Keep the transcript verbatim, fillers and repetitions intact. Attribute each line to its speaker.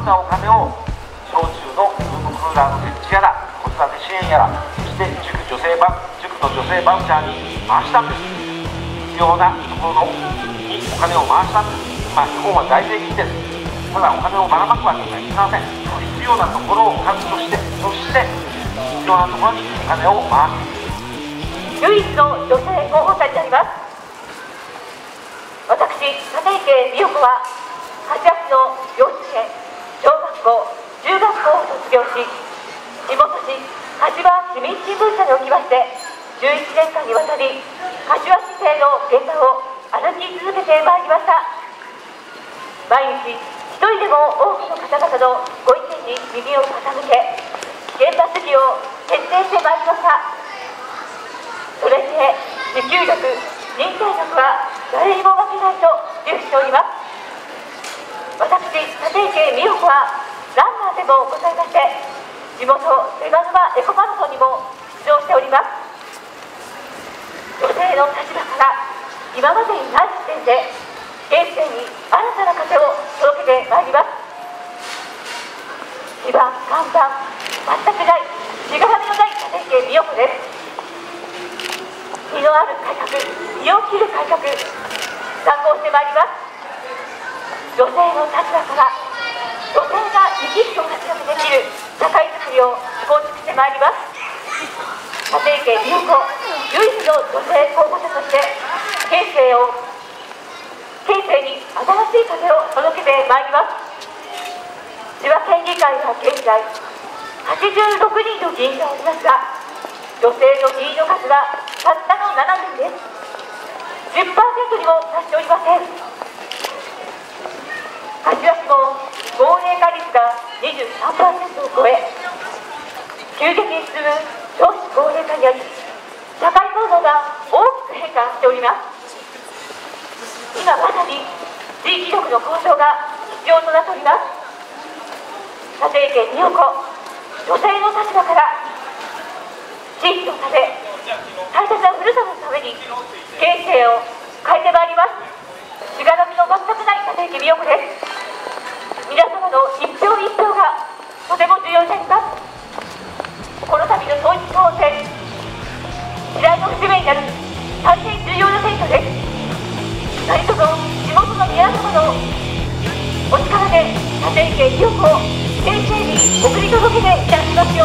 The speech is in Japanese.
Speaker 1: なお金を小中のルームクーラーの設置やら子育て支援やら、そして塾女性バ塾の女性バウチャーに回したんです。必要なところにお金を回したんです。まあ日本は大税金です。ただお金をばらまくわけにはいきません。必要なところを確保して、そして必要なところにお金を回す。
Speaker 2: 唯一の女性候補者になります。私、立池美代子ははちがつの幼稚園、小学校、中学校を卒業し、地元紙柏市民新聞社におきましてじゅういちねんかんにわたり柏市政の現場を歩き続けてまいりました。毎日一人でも多くの方々のご意見に耳を傾け、現場主義を徹底してまいりました。それで持久力、忍耐力は誰にも負けないと自負しております。私、立池美代子はランナーでもございまして、地元菅沼エコマラソンにも出場しております。女性の立場から今までにない視点で県政に新たな風を届けてまいります。地盤、看板、全くないしがらみのない立池美代子です。身のある改革、身を切る改革、参考してまいります。女性の立場から女性が生き生きと活躍できる社会づくりを構築してまいります。立池美代子、唯一の女性候補者として県政を県政に新しい風を届けてまいります。千葉県議会は現在はちじゅうろくにんの議員がおりますが、女性の議員の数がたったのななにんです。 じゅっパーセント にも達しておりません。柏市も高齢化率が にじゅうさんパーセント を超え、急激に進む少子高齢化により社会構造が大きく変化しております。今まさに地域力の向上が必要となっております。立池美代子、女性の立場から地域のため、大切なふるさとのために県政を変えてまいります。しがらみの全くない立池美代子です。皆様の一票一票がとても重要になります。この度の統一地方選、時代の節目になる大変重要な選挙です。何卒地元の皆様のお力で立池美代子を県政に送り届けていただきますよう